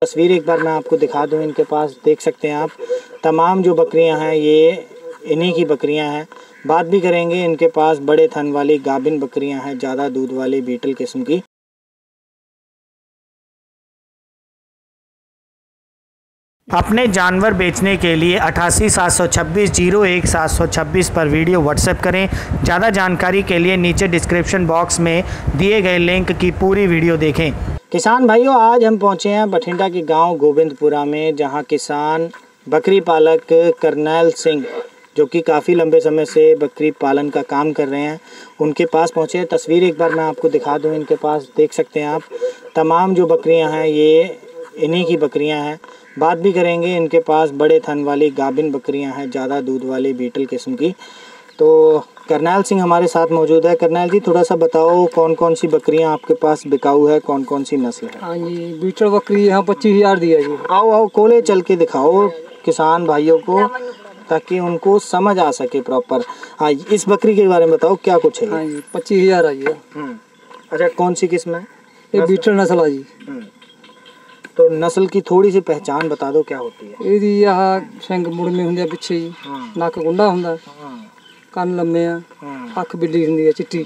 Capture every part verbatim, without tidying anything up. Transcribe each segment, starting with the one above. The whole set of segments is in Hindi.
तस्वीर एक बार मैं आपको दिखा दूं। इनके पास देख सकते हैं आप, तमाम जो बकरियां हैं ये इन्हीं की बकरियां हैं। बात भी करेंगे, इनके पास बड़े थन वाली गाभिन बकरियां हैं, ज़्यादा दूध वाली बीटल किस्म की। अपने जानवर बेचने के लिए अठासी सात सौ छब्बीस जीरो एक सात सौ छब्बीस पर वीडियो व्हाट्सएप करें। ज़्यादा जानकारी के लिए नीचे डिस्क्रिप्शन बॉक्स में दिए गए लिंक की पूरी वीडियो देखें। किसान भाइयों, आज हम पहुंचे हैं बठिंडा के गांव गोविंदपुरा में, जहां किसान बकरी पालक करनैल सिंह, जो कि काफ़ी लंबे समय से बकरी पालन का काम कर रहे हैं, उनके पास पहुंचे हैं। तस्वीर एक बार मैं आपको दिखा दूं। इनके पास देख सकते हैं आप, तमाम जो बकरियां हैं ये इन्हीं की बकरियां हैं। बात भी करेंगे, इनके पास बड़े थन वाली गाभिन बकरियां हैं, ज़्यादा दूध वाली बीटल किस्म की। तो करनैल सिंह हमारे साथ मौजूद है। करनैल जी, थोड़ा सा बताओ कौन कौन सी बकरियां आपके पास बिकाऊ है, कौन कौन सी नस्ल है? हाँ जी, बीटल बकरी यहाँ पच्चीस हज़ार दिया जी। आओ आओ कोले चल के दिखाओ किसान भाइयों को, ताकि उनको समझ आ सके प्रॉपर। हाँ, इस बकरी के बारे में बताओ, क्या कुछ है? हाँ जी, पच्चीस हज़ार आई है। अच्छा, कौन सी किस्म है? ये बीटल नस्ल है जी। तो नस्ल की थोड़ी सी पहचान बता दो, क्या होती है? ਇਹਦੀ ਆਹ ਸਿੰਘ ਮੁੜਮੇ ਹੁੰਦੇ ਆ ਪਿੱਛੇ ਜੀ, ਨੱਕ ਗੁੰਡਾ ਹੁੰਦਾ, ਕੰਨ ਲੰਮੇ ਆ, ਅੱਖ ਬਿੱਲੀ ਹੁੰਦੀ ਹੈ ਚਿੱਟੀ।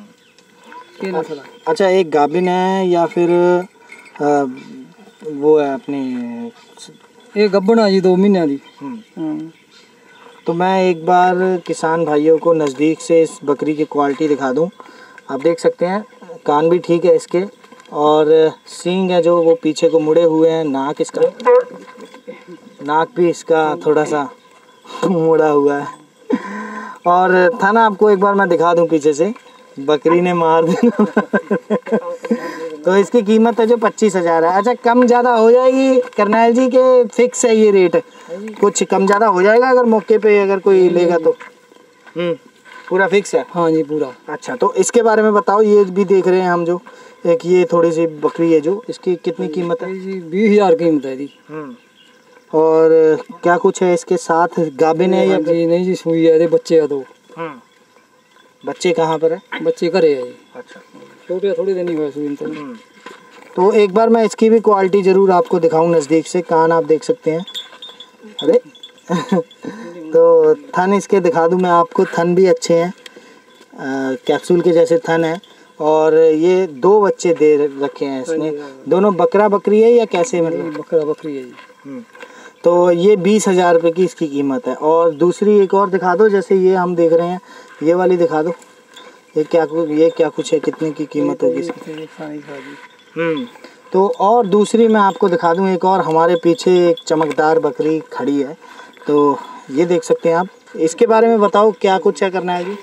ਇਹ ਨਸਲ ਹੈ। अच्छा, एक गाभिन है या फिर आ, वो है अपनी? ਇਹ ਗੱਭਣ ਆ ਜੀ, दो महीनों ਦੀ। तो मैं एक बार किसान भाइयों को नज़दीक से इस बकरी की क्वालिटी दिखा दूं। आप देख सकते हैं, कान भी ठीक है इसके, और सींग है जो वो पीछे को मुड़े हुए हैं। नाक इसका नाक भी इसका थोड़ा सा मुड़ा हुआ है। और थन आपको एक बार मैं दिखा दूं पीछे से, बकरी ने मार दिया। तो इसकी कीमत है जो पच्चीस हज़ार है। अच्छा, कम ज़्यादा हो जाएगी करनैल जी के? फिक्स है ये रेट? कुछ कम ज़्यादा हो जाएगा अगर मौके पे अगर कोई लेगा तो? हम्म पूरा फिक्स है? हाँ जी, पूरा। अच्छा, तो इसके बारे में बताओ। ये भी देख रहे हैं हम, जो एक ये थोड़ी सी बकरी है, जो इसकी कितनी कीमत है? जी बीस हज़ार कीमत है जी। और क्या कुछ है इसके साथ? गाभिन है या? जी नहीं जी, सुई है, ये बच्चे है दो। बच्चे कहाँ पर है? बच्चे घरे है जी। अच्छा, छोटे थोड़ी देनी हुआ सुई तो। तो एक बार मैं इसकी भी क्वालिटी ज़रूर आपको दिखाऊं नज़दीक से। कान आप देख सकते हैं। अरे तो थन इसके दिखा दूं मैं आपको। थन भी अच्छे हैं, कैप्सूल के जैसे थन है। और ये दो बच्चे दे रखे हैं इसने। दोनों बकरा बकरी है या कैसे? मतलब बकरा बकरी है जी। तो ये बीस हज़ार रुपये की इसकी कीमत है। और दूसरी एक और दिखा दो, जैसे ये हम देख रहे हैं, ये वाली दिखा दो। ये क्या ये क्या कुछ है, कितने की कीमत होगी इसकी? हम्म तो और दूसरी मैं आपको दिखा दूं, एक और हमारे पीछे एक चमकदार बकरी खड़ी है, तो ये देख सकते हैं आप। इसके बारे में बताओ, क्या कुछ है करना है जी?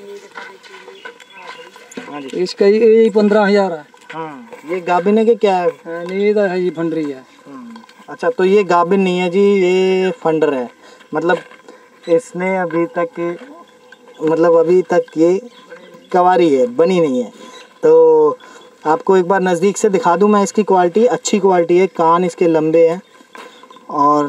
हाँ जी, इसका ये पंद्रह हज़ार है। हाँ, ये गाभिन है कि क्या है? नहीं, तो है ये फंडरी है। अच्छा, तो ये गाभिन नहीं है जी, ये फंडर है। मतलब इसने अभी तक मतलब अभी तक ये कवारी है, बनी नहीं है। तो आपको एक बार नज़दीक से दिखा दूं मैं इसकी क्वालिटी। अच्छी क्वालिटी है। कान इसके लंबे हैं और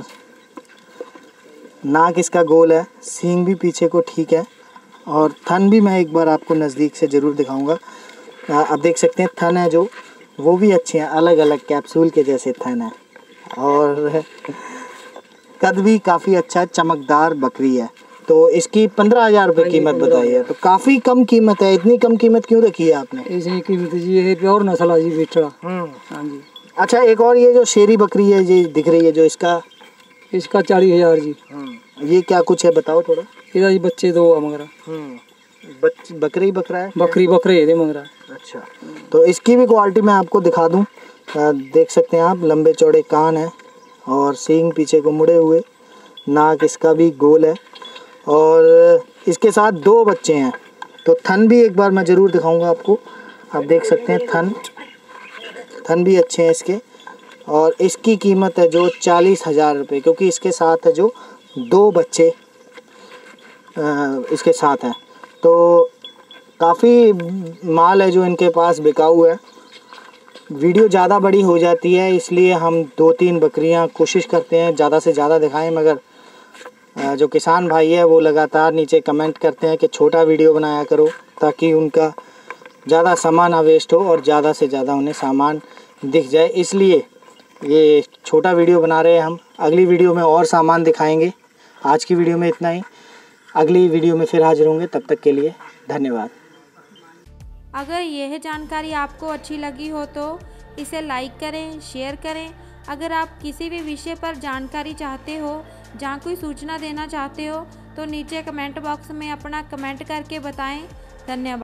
नाक इसका गोल है। सींग भी पीछे को ठीक है, और थन भी मैं एक बार आपको नज़दीक से ज़रूर दिखाऊंगा। आप देख सकते हैं, थन है जो वो भी अच्छे हैं, अलग अलग कैप्सूल के जैसे थन है। और कद भी काफ़ी अच्छा है, चमकदार बकरी है। तो इसकी पंद्रह हज़ार रुपये कीमत बताई है, तो काफ़ी कम कीमत है। इतनी कम कीमत क्यों रखी है आपने? इसकी कीमत जी है प्योर नस्ल है जी, बीटल। हाँ जी। अच्छा, एक और ये जो शेरी बकरी है जी दिख रही है, जो इसका इसका चालीस हज़ार जी। ये क्या कुछ है, बताओ थोड़ा। इधर जी बच्चे दो है मगरा। बच बकरी बकरा है? बकरी बकरे है मगरा। अच्छा, तो इसकी भी क्वालिटी मैं आपको दिखा दूं। देख सकते हैं आप, लंबे चौड़े कान है और सींग पीछे को मुड़े हुए। नाक इसका भी गोल है, और इसके साथ दो बच्चे हैं। तो थन भी एक बार मैं ज़रूर दिखाऊंगा आपको। आप देख सकते हैं, थन थन भी अच्छे हैं इसके। और इसकी कीमत है जो चालीस हज़ार रुपये, क्योंकि इसके साथ है जो दो बच्चे इसके साथ हैं। तो काफ़ी माल है जो इनके पास बिकाऊ है। वीडियो ज़्यादा बड़ी हो जाती है, इसलिए हम दो तीन बकरियां कोशिश करते हैं ज़्यादा से ज़्यादा दिखाएं, मगर जो किसान भाई है वो लगातार नीचे कमेंट करते हैं कि छोटा वीडियो बनाया करो, ताकि उनका ज़्यादा सामान ना वेस्ट हो और ज़्यादा से ज़्यादा उन्हें सामान दिख जाए। इसलिए ये छोटा वीडियो बना रहे हैं हम। अगली वीडियो में और सामान दिखाएंगे। आज की वीडियो में इतना ही। अगली वीडियो में फिर हाजिर होंगे। तब तक के लिए धन्यवाद। अगर यह जानकारी आपको अच्छी लगी हो तो इसे लाइक करें, शेयर करें। अगर आप किसी भी विषय पर जानकारी चाहते हो, जहाँ कोई सूचना देना चाहते हो, तो नीचे कमेंट बॉक्स में अपना कमेंट करके बताएं। धन्यवाद।